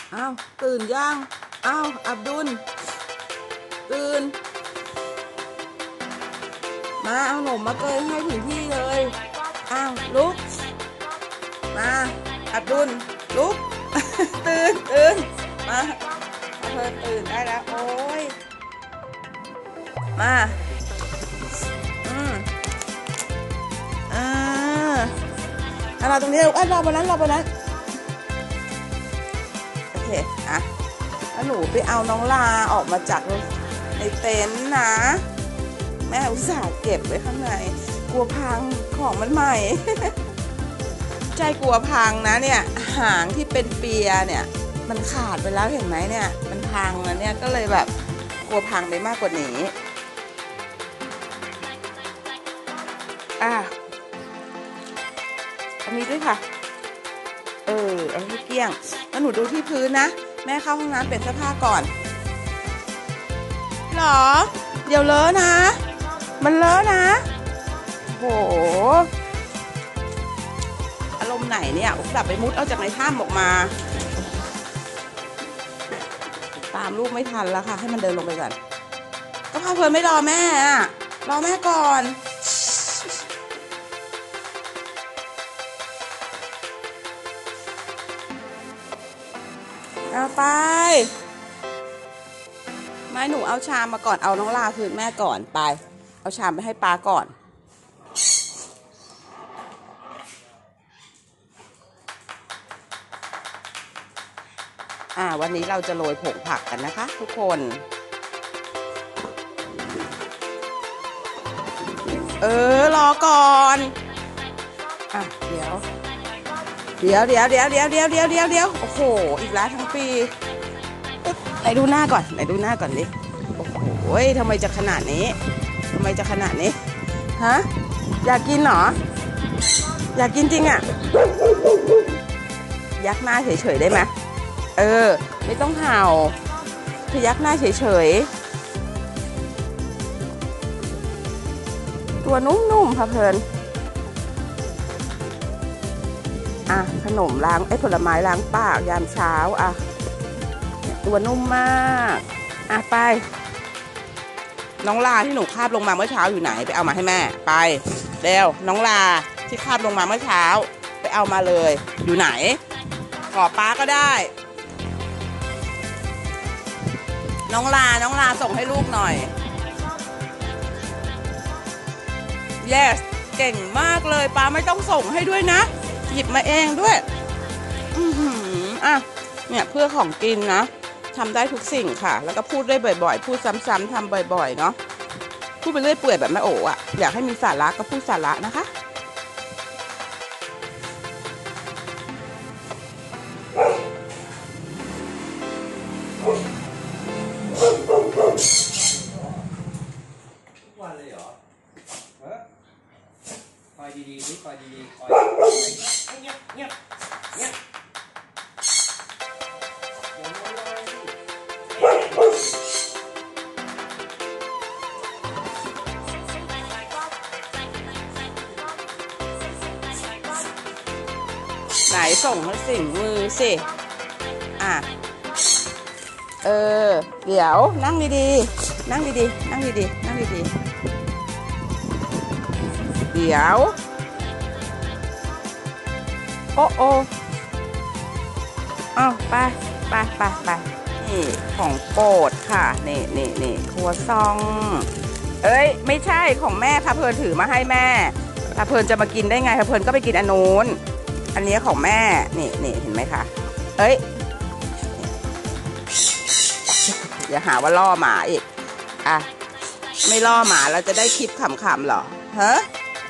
อ้าวตื่นยังอ้าวอับดุลตื่นมาเอาหนมมาเกยให้ถึงที่เลยอ้าวลุกมาอับดุลลุกตื่นมาเพิ่นตื่นได้แล้วโอ้ยมาอ่าเราตรงนี้ลูกรอบนนั้นโอเคอ่ะแล้วหนูไปเอาน้องลาออกมาจากในเต็นท์นะแม่อุตส่าห์เก็บไว้ข้างในกลัวพังของมันใหม่ ใจกลัวพังนะเนี่ยหางที่เป็นเปียเนี่ยมันขาดไปแล้วเห็นไหมเนี่ยมันพังแล้วเนี่ยก็เลยแบบกลัวพังไปมากกว่านี้อันนี้ด้วยค่ะเอาให้เกลี้ยงแล้วหนูดูที่พื้นนะแม่เข้าห้องน้ำเปลี่ยนเสื้อผ้าก่อนหรอเดี๋ยวเลอะนะมันเลอะนะโหอารมณ์ไหนเนี่ยอุตส่าห์ไปมุดเอาจากในถ้ำออกมาตามลูกไม่ทันแล้วค่ะให้มันเดินลงไปก่อนก็พาเพลินไม่รอแม่อะรอแม่ก่อนเอาไปไม่หนูเอาชามมาก่อนเอาน้องลาคืนแม่ก่อนไปเอาชามไปให้ป้าก่อนวันนี้เราจะโรยผงผักกันนะคะทุกคนรอก่อนเดี๋ยวโอ้โหอีกแล้วทั้งปีไหนดูหน้าก่อนดิโอ้โหทำไมจะขนาดนี้ฮะอยากกินเหรออยากกินจริงอ่ะยักหน้าเฉยๆได้ไหมไม่ต้องเห่าพยักหน้าเฉยๆตัวนุ่มๆค่ะเพลินขนมล้างผลไม้ล้างปากยามเช้าตัวนุ่มมากไปน้องลาที่หนูคาบลงมาเมื่อเช้าอยู่ไหนไปเอามาให้แม่ไปเร็วน้องลาที่คาบลงมาเมื่อเช้าไปเอามาเลยอยู่ไหนขอป้าก็ได้น้องลาส่งให้ลูกหน่อย yes เก่งมากเลยป้าไม่ต้องส่งให้ด้วยนะหยิบมาเองด้วยเนี่ยเพื่อของกินนะทำได้ทุกสิ่งค่ะแล้วก็พูดได้บ่อยๆพูดซ้ำๆทำบ่อยๆเนาะพูดไปเรื่อยเปื่อยแบบแม่โอ๋อยากให้มีสาระก็พูดสาระนะคะวันเลยเหรอคอยดีๆนี่คอยดีๆคอยเงียบไหนส่งมาสิ่งมือสิเดี๋ยวนั่งดีๆเดี๋ยวโอ้ไปนี่ของโปรดค่ะนี่ครัวซองไม่ใช่ของแม่พาเพลินถือมาให้แม่พาเพลินจะมากินได้ไงพาเพลินก็ไปกินอันนู้นอันนี้ของแม่นี่เห็นไหมคะอย่าหาว่าล่อหมาอีกไม่ล่อหมาเราจะได้คลิปขำๆหรอฮะ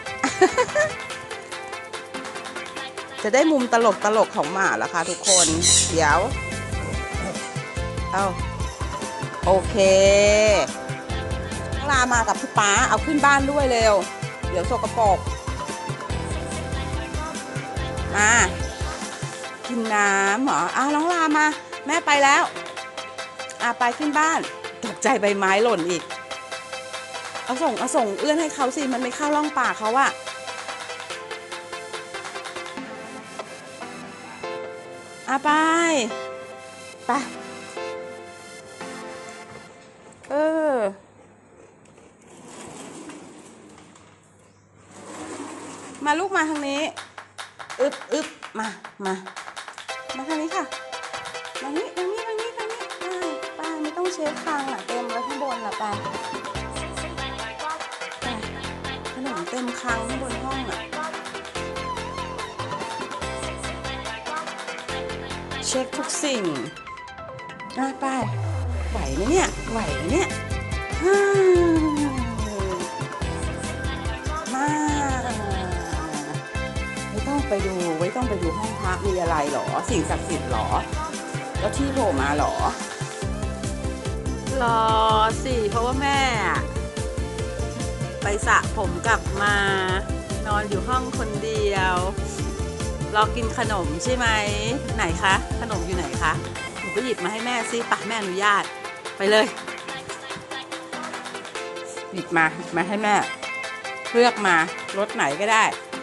จะได้มุมตลกของหมาแล้วค่ะทุกคนเดี๋ยวโอเคลามากับพี่ป๊าเอาขึ้นบ้านด้วยเร็วเดี๋ยวสกปรกมากินน้ำเหรอน้องลามาแม่ไปแล้วไปขึ้นบ้านตกใจใบไม้หล่นอีกเอาส่งเอื้อนให้เขาสิมันไม่เข้าร่องปากเขาไปไปมาลูกมาทางนี้อึบมาทางนี้ค่ะทางนี้ไปไม่ต้องเช็ดคางเต็มแล้วข้างบนไปขนมเต็มคางข้างบนห้องเช็คทุกสิ่งไปไหวไหมเนี่ยมาไม่ต้องไปดูห้องพระมีอะไรหรอสิ่งศักดิ์สิทธิ์หรอแล้วที่โผล่มาหรอสิเพราะว่าแม่ไปสระผมกลับมานอนอยู่ห้องคนเดียวรอกินขนมใช่ไหมไหนคะขนมอยู่ไหนคะหนูก็หยิบมาให้แม่สิปะแม่อนุญาตไปเลยหยิบมาให้แม่เลือกมารถไหนก็ได้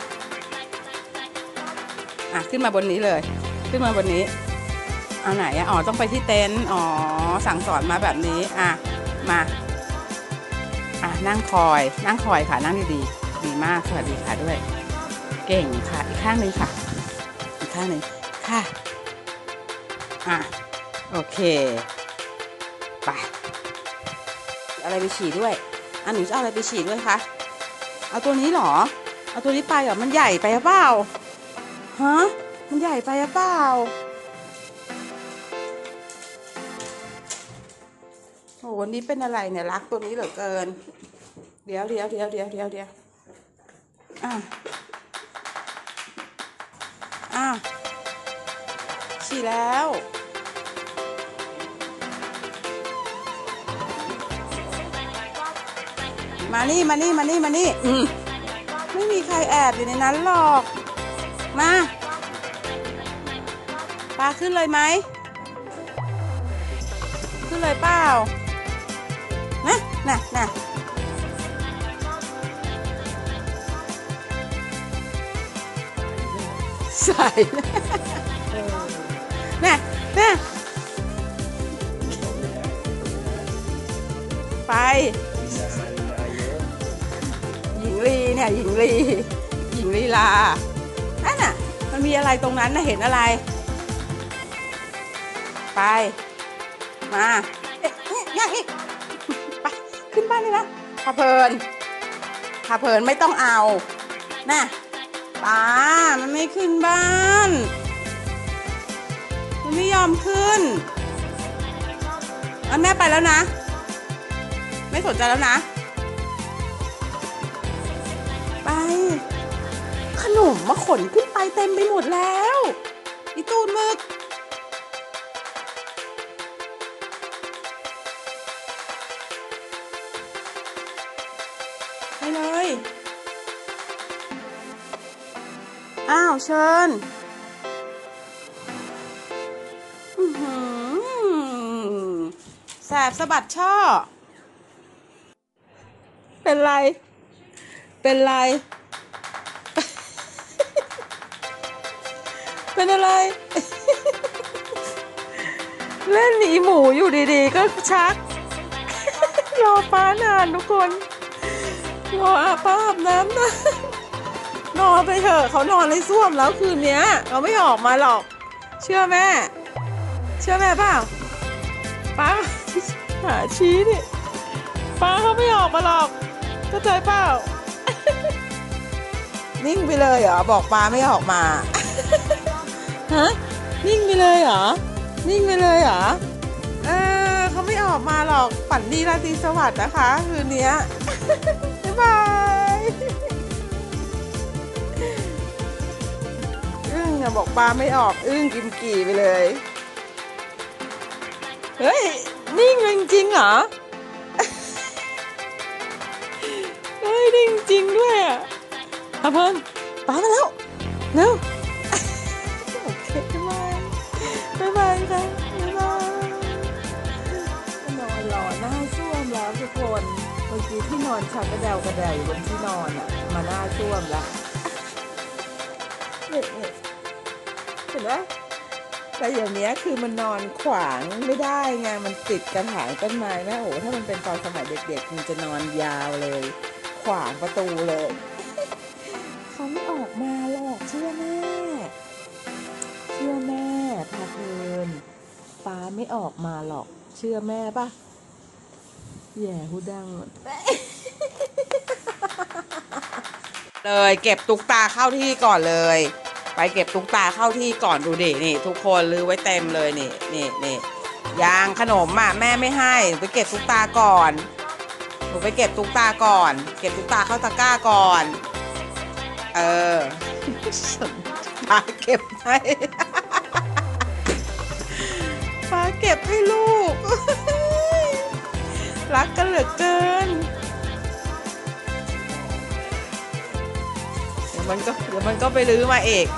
ขึ้นมาบนนี้เลยขึ้นมาบนนี้เอาไหนต้องไปที่เต็นท์สั่งสอนมาแบบนี้มานั่งคอยค่ะนั่งดีดีมากสวัสดีค่ะด้วยเก่งค่ะอีกข้างนึงค่ะอีกข้างนึงค่ะโอเคไปอะไรไปฉี่ด้วยหนูจะเอาอะไรไปฉี่ด้วยคะเอาตัวนี้หรอเอาตัวนี้ไปเหรอมันใหญ่ไปหรือเปล่ามันใหญ่ไปหรือเปล่าโอ้วันนี้เป็นอะไรเนี่ยรักตัวนี้เหลือเกินเดี๋ยวฉี่แล้วมานี่ไม่มีใครแอบอยู่ในนั้นหรอกมาปลาขึ้นเลยไหมขึ้นเลยเปล่าน่ะใส่น่ะไปหญิงลีลาน่ะมันมีอะไรตรงนั้นเห็นอะไรไปมาอย่างนี้ไปขึ้นบ้านเลยนะพาเพลินไม่ต้องเอาน่ะป้ามันไม่ขึ้นบ้านมันไม่ยอมขึ้นแม่ไปแล้วนะไม่สนใจแล้วนะไปขนมมาขนขึ้นไปเต็มไปหมดแล้วอีตูนมึกไปเลยเชิญแสบสะบัดช่อเป็นไรเป็นอะไรเล่นหนีหมูอยู่ดีๆก็ชักรอป้านานทุกคนรอป้าอาบน้ำนะนอนไปเถอะเขานอนในส้วมแล้วคืนนี้เขาไม่ออกมาหรอกเชื่อแม่เปล่าป้าหาชี้ดิป้าเขาไม่ออกมาหรอกเข้าใจเปล่านิ่งไปเลยเหรอบอกป้าไม่ออกมานิ่งไปเลยเหรอเขาไม่ออกมาหรอกฝันดีราตรีสวัสดิ์นะคะคืนนี้บ๊ายบายบอกปลาไม่ออกกิมกี่ไปเลยเฮ้ยนิ่งจริงเหรอเฮ้ยนิ่งจริงด้วยพาเพลินปลามาแล้วเร็วโอเคบ๊ายบายค่ะนอนรอหน้าส้วมแล้วทุกคนเมื่อกี้ที่นอนชักกระเดวอยู่บนที่นอนมาหน้าส้วมแล้วเห็นไหมแต่อย่างเนี้ยคือมันนอนขวางไม่ได้ไงมันติดกระถางต้นไม้แม่โอ้ถ้ามันเป็นตอนสมัยเด็กๆมันจะนอนยาวเลย ขวางประตูเลยเขาไม่ออกมาหรอกเชื่อแม่พาเพลินป้าไม่ออกมาหรอกเชื่อแม่ปะแย่หูดังเลยเก็บตุ๊กตาเข้าที่ก่อนเลย ไปเก็บตุ๊กตาเข้าที่ก่อนดูดินี่ทุกคนลื้อไว้เต็มเลยนี่ยางขนมอ่ะแม่ไม่ให้หนูไปเก็บตุ๊กตาก่อนหนูไปเก็บตุ๊กตาก่อนเก็บตุ๊กตาเข้าตะกร้าก่อนป้าเก็บให้ป้าเก็บให้ลูกรักกันเหลือเกินเดี๋ยวมันก็ไปลื้อมาเอก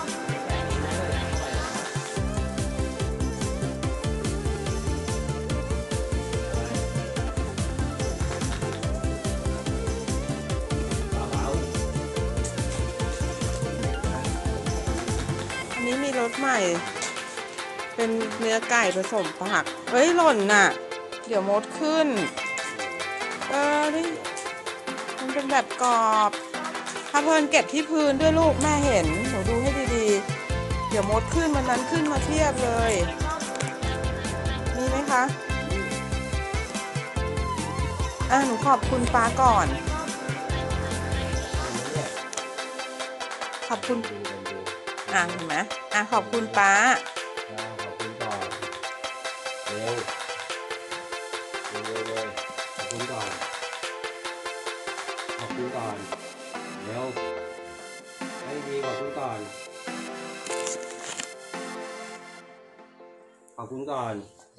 อันนี้มีรสใหม่เป็นเนื้อไก่ผสมผักเฮ้ยหล่นน่ะเดี๋ยวมดขึ้นนี่มันเป็นแบบกรอบถ้าเพลินเก็บที่พื้นด้วยลูกแม่เห็นหนูดูให้ดีๆเดี๋ยวมดขึ้นมันนั้นขึ้นมาเทียบเลยมีไหมคะหนูขอบคุณป้าก่อนขอบคุณเห็นไหมขอบคุณป้าขอบคุณก่อนเร็วเลยขอบคุณก่อนเร็วให้ดีขอบคุณก่อนขอบคุณก่อน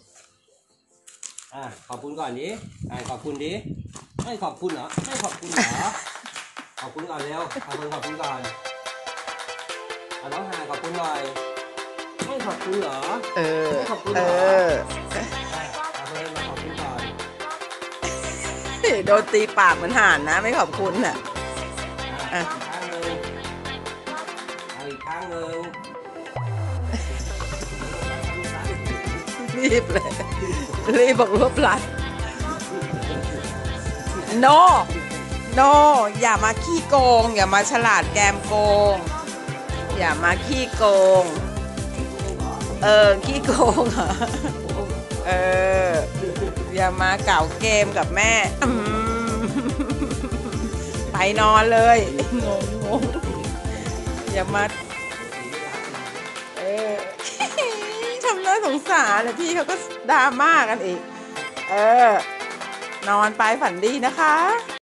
ขอบคุณก่อนดิขอบคุณดิไม่ขอบคุณเหรอไม่ขอบคุณเหรอขอบคุณก่อนเร็วขอบคุณก่อนน้องหาขอบคุณหน่อยไม่ขอบคุณเหรอไม่ขอบคุณเหรอมาขอบคุณก่อนโดนตีปากเหมือนห่านนะไม่ขอบคุณน่ะอีกครั้งหนึ่งรีบเลยรีบบอกรวบลัดโนอย่ามาขี้โกงอย่ามาฉลาดแกมโกงอย่ามาขี้โกงขี้โกงอย่ามาเก่าเกมกับแม่ไปนอนเลยงงอย่ามาทำน่าสงสารเลยพี่เขาก็ดราม่ากันอีกนอนไปฝันดีนะคะ